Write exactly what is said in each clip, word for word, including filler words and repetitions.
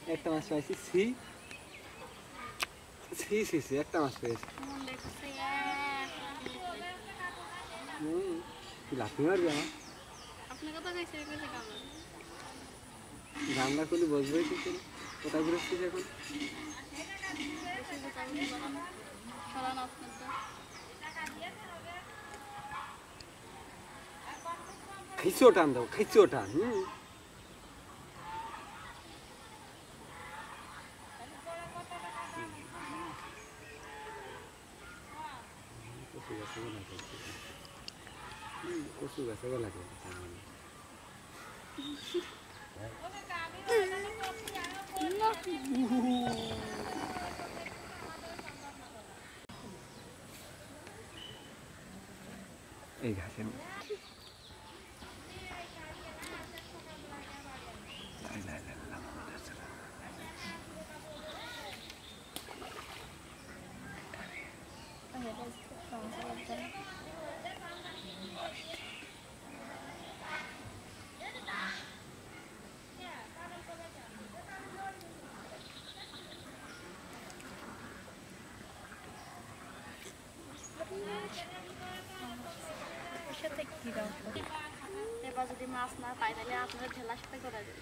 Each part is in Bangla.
একটা মাছ পাইছি সি সি সি সি একটা মাছ পেয়েছি হুম লাফি মারবি আমার গামলা খুলি বসবেই কি করে কোথায় ঘুরেছিস এখন খিচো টান দাও খিচো টান হুম কচু গাছে গলা করে এই ঘাসের এবার যদি মাছ না পাই তাহলে আপনার ঢেলার সাথে করা যাবে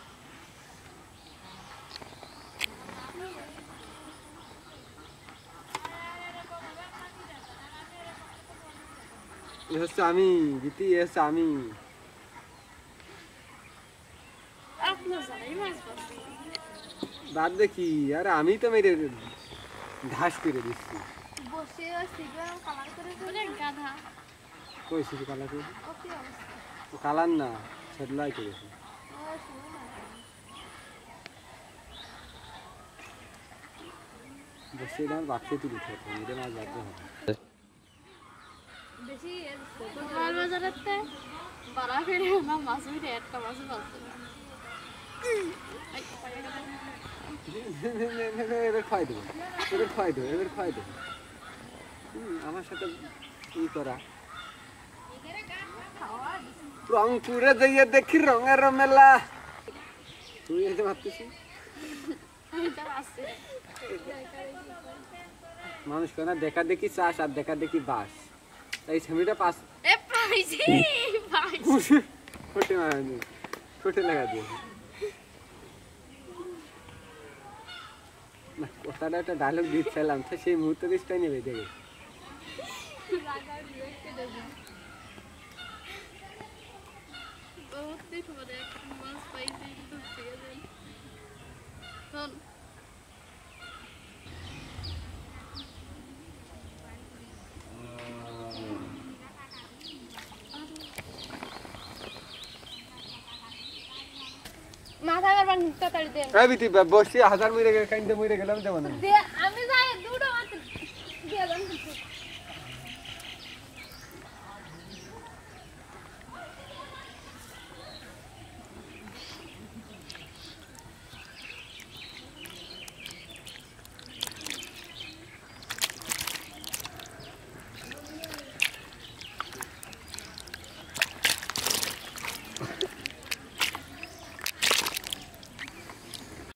হচ্ছে আমি গীতি হচ্ছে আমি বাদ দেখি আর আমি তো মেরে ঘাস করে দিচ্ছি কই শুধু কালার করে কালার না সেদলাই করেছি বসে আমার বাক্সে তুলে খেতে মেরে মাছ বাধ্য হবে বাজারেতে বাড়া ফেরে না মাছ উঠে একটা মাছ পাচ্ছে এবার খাই দেবো এবার খাই দেবো এবার খাই দেবো আমার সাথে ই করা রংপুরে যাইয়ে দেখি রঙের মেলা তুই এসে ভাবতেছি মানুষ কেনা দেখা দেখি চাষ আর দেখা দেখি বাস এই ছবিটা পাস ছোটে মারানি ছোটে লাগা দিয়েছে না কথাটা একটা ডায়লগ দিচ্ছিলাম তো সেই মুহূর্তে দিসটাই নেবে দেখে মাথা করবার নিতে তাড়ি দেন এই বিতি বসে হাজার মইরে কাইন্দে মইরে গেলাম যেমন আমি যাই দুটো মাত্র গেলাম